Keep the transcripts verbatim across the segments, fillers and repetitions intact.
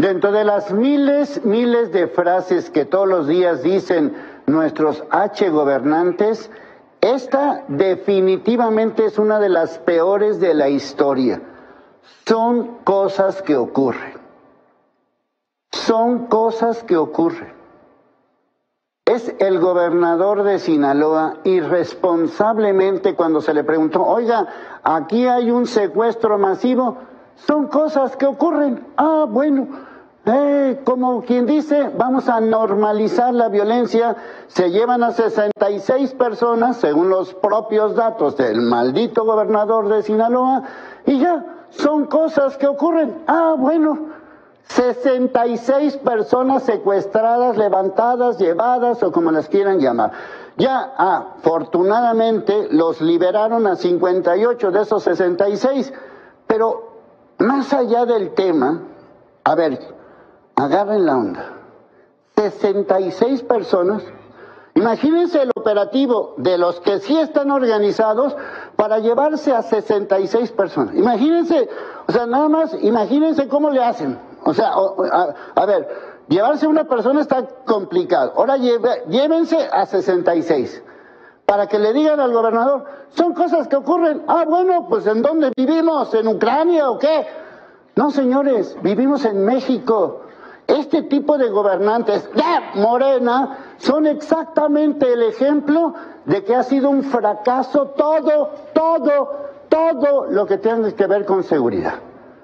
Dentro de las miles, miles de frases que todos los días dicen nuestros H gobernantes, esta definitivamente es una de las peores de la historia. Son cosas que ocurren. Son cosas que ocurren. Es el gobernador de Sinaloa irresponsablemente cuando se le preguntó, oiga, aquí hay un secuestro masivo, son cosas que ocurren. Ah, bueno, eh, como quien dice, vamos a normalizar la violencia, se llevan a sesenta y seis personas, según los propios datos del maldito gobernador de Sinaloa, y ya, son cosas que ocurren. Ah, bueno, sesenta y seis personas secuestradas, levantadas, llevadas o como las quieran llamar. Ya afortunadamente los liberaron a cincuenta y ocho de esos sesenta y seis, pero más allá del tema, a ver, agarren la onda. sesenta y seis personas, imagínense el operativo de los que sí están organizados para llevarse a sesenta y seis personas. Imagínense, o sea, nada más, imagínense cómo le hacen. O sea, a, a ver, llevarse a una persona está complicado. Ahora lleve, llévense a sesenta y seis. Para que le digan al gobernador, son cosas que ocurren. Ah, bueno, pues ¿en dónde vivimos? ¿En Ucrania o qué? No, señores, vivimos en México. Este tipo de gobernantes de Morena son exactamente el ejemplo de que ha sido un fracaso todo, todo, todo lo que tenga que ver con seguridad.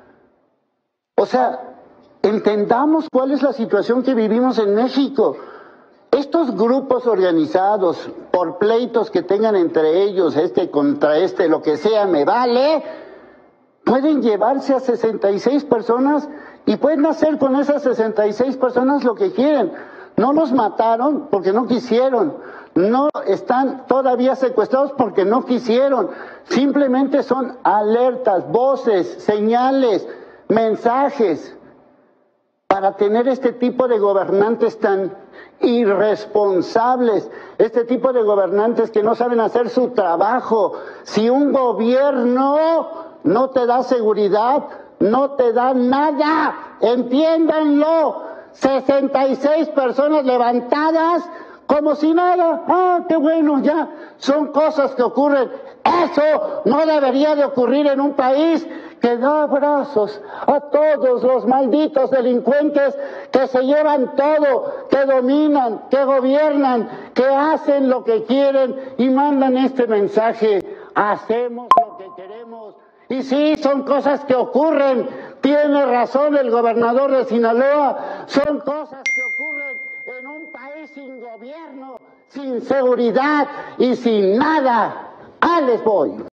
O sea, entendamos cuál es la situación que vivimos en México. Estos grupos organizados, por pleitos que tengan entre ellos, este contra este, lo que sea, me vale, pueden llevarse a sesenta y seis personas y pueden hacer con esas sesenta y seis personas lo que quieren. No los mataron porque no quisieron. No están todavía secuestrados porque no quisieron. Simplemente son alertas, voces, señales, mensajes para tener este tipo de gobernantes tan irresponsables, este tipo de gobernantes que no saben hacer su trabajo. Si un gobierno no te da seguridad, no te da nada, entiéndanlo. sesenta y seis personas levantadas como si nada. Ah, qué bueno, ya, son cosas que ocurren. Eso no debería de ocurrir en un país que da abrazos a todos los malditos delincuentes que se llevan todo, que dominan, que gobiernan, que hacen lo que quieren y mandan este mensaje: hacemos lo que queremos. Y sí, son cosas que ocurren. Tiene razón el gobernador de Sinaloa. Son cosas que ocurren en un país sin gobierno, sin seguridad y sin nada. ¡Ah, les voy!